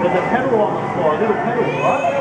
There's a pedal on the floor, a little pedal, right?